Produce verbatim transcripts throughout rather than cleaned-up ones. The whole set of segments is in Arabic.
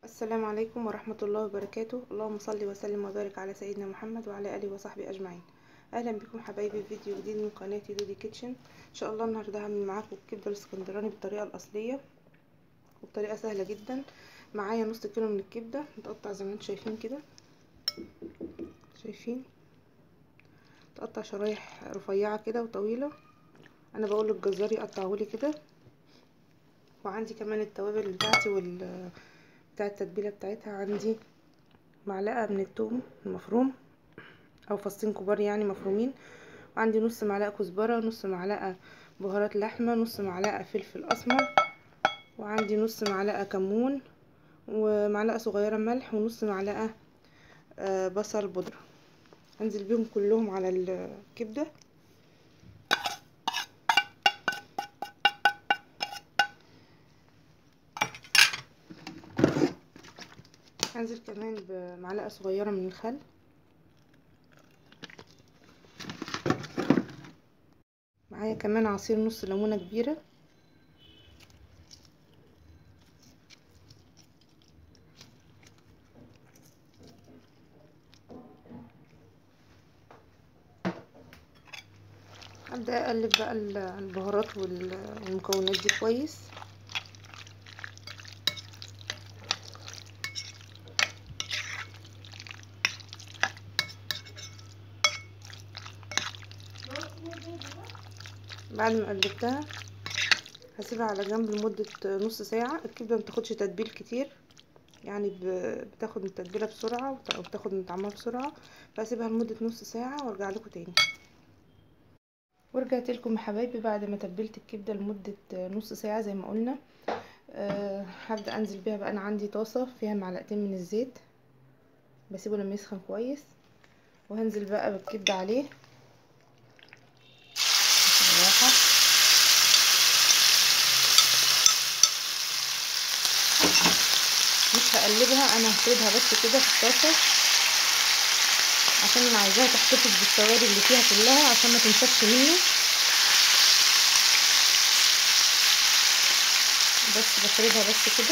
السلام عليكم ورحمة الله وبركاته. اللهم صل وسلم وبارك على سيدنا محمد وعلى آله وصحبه أجمعين. أهلا بكم حبايبي في فيديو جديد من قناتي دودي كيتشن. إن شاء الله النهاردة هعمل معاكم الكبدة الاسكندراني بالطريقة الأصلية وبطريقة سهلة جدا. معايا نص كيلو من الكبدة متقطع زي ما انتم شايفين كده، شايفين تقطع شرايح رفيعة كده وطويلة. أنا بقول للجزار يقطعهولي كده. وعندي كمان التوابل بتاعتي وال بتاع التتبيله بتاعتها. عندي معلقه من الثوم المفروم او فصين كبار يعني مفرومين، وعندي نص معلقه كزبره، نص معلقه بهارات لحمه، نص معلقه فلفل اسمر، وعندي نص معلقه كمون، ومعلقه صغيره ملح، ونص معلقه آه بصل بودره. هنزل بيهم كلهم على الكبده. هنزل كمان بمعلقه صغيره من الخل، معايا كمان عصير نص ليمونه كبيره، ابدا اقلب بقى البهارات والمكونات دي كويس. بعد ما قلبتها هسيبها على جنب لمدة نص ساعة. الكبدة متاخدش تتبيل كتير، يعني بتاخد من التتبيلة بسرعة وبتاخد من طعمها بسرعة، فهسيبها لمدة نص ساعة وارجع لكم تاني. ورجعت لكم يا حبايبي بعد ما تبلت الكبدة لمدة نص ساعة زي ما قلنا. أه هبدأ انزل بيها بقى. انا عندي طاسة فيها معلقتين من الزيت، بسيبه لما يسخن كويس، وهنزل بقى بالكبدة عليه بالراحة. مش هقلبها، انا هفردها بس كده في الطاسة عشان انا عايزاها تحتفظ بالسوائل اللي فيها كلها عشان ما تنشفش مني. بس بفردها بس كده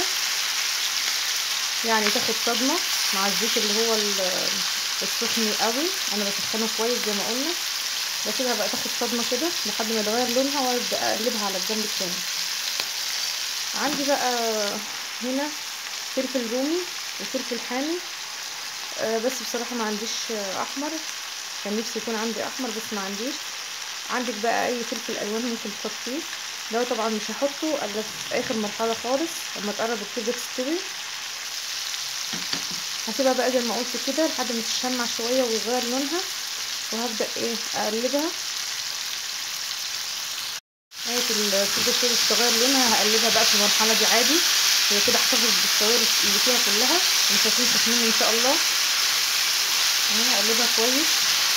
يعني تاخد صدمه مع الزيت اللي هو السخن قوي. انا بسخنه كويس زي ما قلنا، بسيبها بقى تاخد صدمه كده لحد ما يتغير لونها، وابدا اقلبها على الجنب التاني. عندي بقى هنا فلفل رومي وفلفل حامي، أه بس بصراحه ما عنديش احمر، كان نفسي يكون عندي احمر بس ما عنديش. عندك بقى اي فلفل الوان ممكن تحطيه، ده طبعا مش هحطه الا في اخر مرحله خالص لما تقرب الكبده تستوي. هسيبها بقى زي ما قلت كده لحد ما تشمع شويه ويغير لونها، وهبدا ايه اقلبها. لغايه الكبده تبتدي تغير لونها هقلبها بقى في المرحله دي عادي. هي كده احتفظت بالسوائل اللي فيها كلها، مش هتنشف مني ان شاء الله. اهي هقلبها كويس.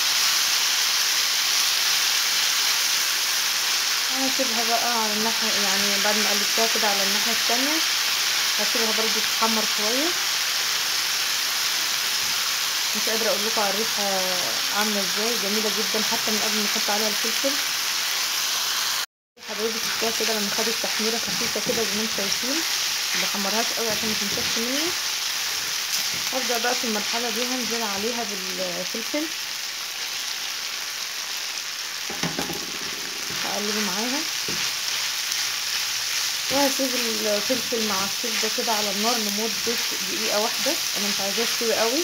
هسيبها بقى على الناحيه، يعني بعد ما قلبتها كده على الناحيه التانية هسيبها برضو تتحمر شويه. مش قادره اقول لكم على الريحه عامله ازاي، جميله جدا حتى من قبل ما احط عليها الفلفل. حبايبي شفتوها كده لما خدت تحميره خفيفه كده زي ما انتم شايفين، ما بحمرهاش قوي عشان ما تنشفش مني. هبدا بقى في المرحله دي هنزل عليها بالفلفل، هقلبه معاها، وهسيب الفلفل مع الكبده كده على النار لمده دقيقه واحده. انا مش عايزاه يستوي قوي،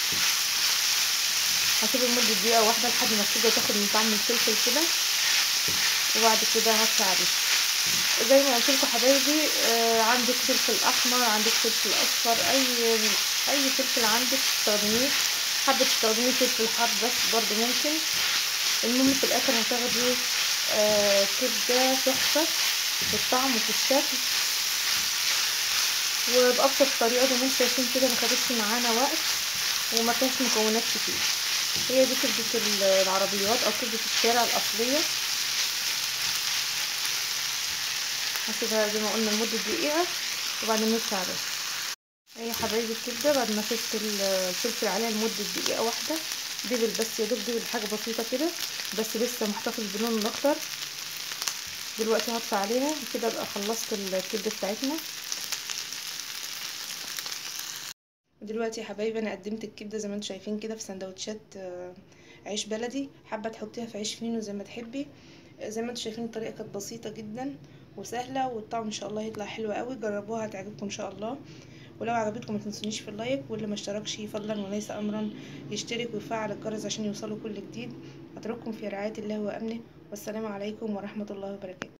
هسيبه لمده دقيقه واحده لحد ما الكبده تاخد من طعم الفلفل كده، وبعد كده هطفي عليه. زي ما قلت لكم حبايبي، آه عندك فلفل احمر، عندك فلفل اصفر، اي اي فلفل عندك تستخدميه. حابه تستخدمي فلفل حار بس برضو ممكن. المهم في الاخر هتاخدي آه كبده تحفه في الطعم وفي الشكل، وبأبسط طريقه زي ما انتم شايفين كده. ما خدتش معانا وقت وما فيهاش مكونات كتير. هي دي كبده العربيات او كبده الشارع الاصليه. هسيبها زي ما قلنا لمده دقيقه وبعدين نطفي عليها. اي حبايبي الكبده بعد ما سبت الفلفل عليها لمده دقيقه واحده، دبل بس يا دوب دبل حاجه بسيطه كده، بس لسه محتفظ باللون الاخضر. دلوقتي هطفي عليها كده ابقى خلصت الكبده بتاعتنا. دلوقتي يا حبايبي انا قدمت الكبده زي ما انتم شايفين كده في سندوتشات عيش بلدي، حابه تحطيها في عيش فينو زي ما تحبي. زي ما انتم شايفين الطريقه كانت بسيطه جدا وسهله، والطعم ان شاء الله هيطلع حلو قوي. جربوها هتعجبكم ان شاء الله. ولو عجبتكم ما تنسونيش في اللايك، واللي ما اشتركش فضلا وليس امرا يشترك ويفعل الجرس عشان يوصله كل جديد. اترككم في رعايه الله وامنه، والسلام عليكم ورحمه الله وبركاته.